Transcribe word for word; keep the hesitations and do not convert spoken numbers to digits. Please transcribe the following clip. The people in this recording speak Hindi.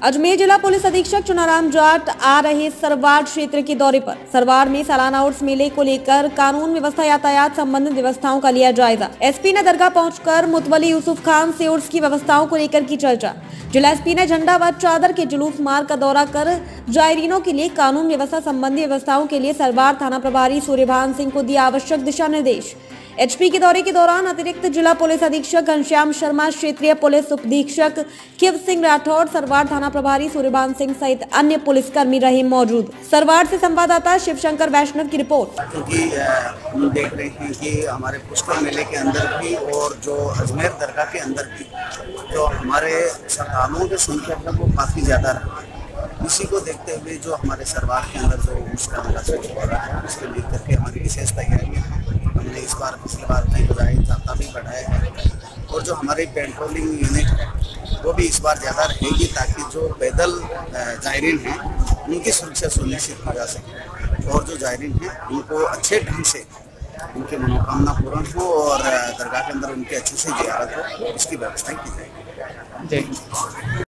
अजमेर जिला पुलिस अधीक्षक चुनाराम जाट आ रहे सरवार क्षेत्र के दौरे पर। सरवार में सालाना उर्स मेले को लेकर कानून व्यवस्था यातायात संबंधित व्यवस्थाओं का लिया जायजा। एसपी ने दरगाह पहुंचकर मुतवली यूसुफ खान से उर्स की व्यवस्थाओं को लेकर की चर्चा। जिला एसपी ने झंडा व चादर के जुलूस मार्ग का दौरा कर जायरीनों के लिए कानून व्यवस्था संबंधी व्यवस्थाओं के लिए सरवार थाना प्रभारी सूर्यभान सिंह को दिया आवश्यक दिशा निर्देश। एचपी के दौरे के दौरान अतिरिक्त जिला पुलिस अधीक्षक घनश्याम शर्मा, क्षेत्रीय पुलिस उप अधीक्षक शिव सिंह राठौड़, सरवार थाना प्रभारी सूर्यभान सिंह सहित अन्य पुलिसकर्मी रहे मौजूद। सरवार से संवाददाता शिवशंकर वैष्णव की रिपोर्ट। क्योंकि हम देख रहे हैं कि हमारे पुष्कर मेले के अंदर भी और जो अजमेर दरगाह के अंदर भी जो हमारे श्रद्धालुओं की संख्या है वो काफ़ी ज़्यादा रही। इसी को देखते हुए जो हमारे सरवार के अंदर जो उसका मेला शुरू हो रहा है उसके लेकर के हमारी विशेष तैयारियाँ हमने इस बार पिछली बार की बजाय ज़्यादा भी बढ़ाया है। और जो हमारी पेट्रोलिंग यूनिट है वो भी इस बार ज़्यादा रहेगी ताकि जो पैदल जायरीन हैं उनकी सुरक्षा सुनिश्चित की जा सके और जो जायरीन हैं उनको अच्छे ढंग से उनकी मनोकामना पूर्ण हो और दरगाह के अंदर उनके अच्छे से ज़ियारत हो, इसकी व्यवस्था की जाएगी।